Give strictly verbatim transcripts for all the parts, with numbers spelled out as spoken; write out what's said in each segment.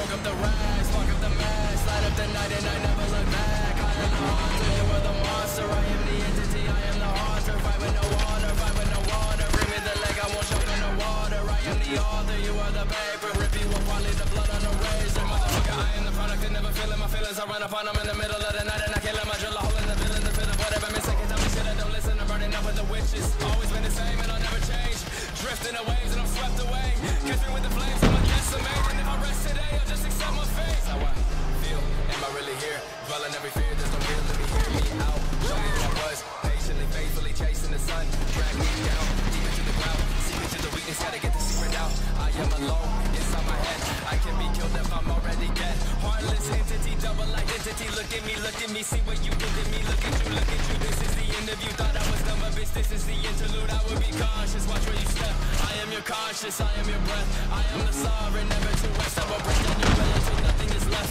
Soak up the rags, fuck up the mask, light up the night and I never look back. I am the haunter, you are the monster. I am the entity, I am the haunter. Fight with no water, fight with no water. Bring me the leg, I won't choke on the water. I am the author, you are the paper. Rip you apart, leave the blood on the razor. Motherfucker, I am the product and never feeling my feelings. I run upon them in the middle of the night and I kill them. I drill a hole in the villain, the fit of whatever mistake. Tell me shit, I don't listen. I'm burning up with the witches. Always been the same and I'll never change. Drifting the waves and I'm swept away. Catch me with the flames, I'm a decimate. And if I rest today, I'll just accept my fate. How I feel, am I really here? Dwelling every fear, there's no real, let me hear me out. Show me what I was, patiently, faithfully chasing the sun. Drag me down, deep into the ground. Secret to the weakness, gotta get the secret out. I am alone, inside my head. I can be killed if I'm already dead. Heartless entity, double identity. Look at me, look at me, see what you did to me. Look at you, look at you, this is the interview. Thought I was done, but bitch, this is the interlude. I would be cautious, watch where you step. I am your conscious, I am your breath. I am the sovereign, never to rest. I will break down your will until nothing is left.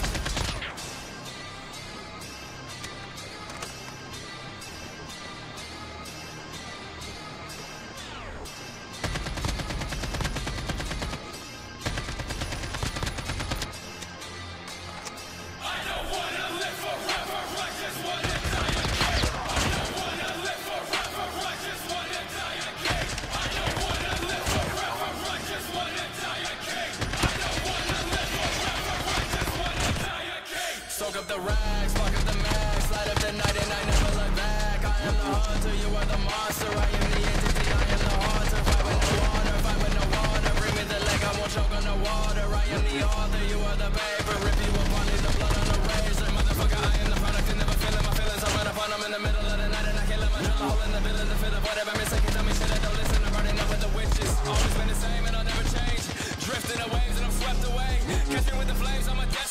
Soak up the rags, fuck up the mask, light up the night and I never look back. I am the hunter, you are the monster. I am the entity, I am the haunter. Fight with no water, fight with no water. Bring me the leg, I won't choke on the water. I am the author, you are the paper. Rip you apart, leave the blood on the razor. Motherfucker, I am the product and never feeling my feelings. I run upon them in the middle of the night and I kill them. I drill a hole in the villain, the fit of whatever mistake. Tell me shit, I don't listen. I'm burning up with the witches. Always been the same and I'll never change. Drifting the waves and I'm swept away. Catch me with the flames, I'm a dead.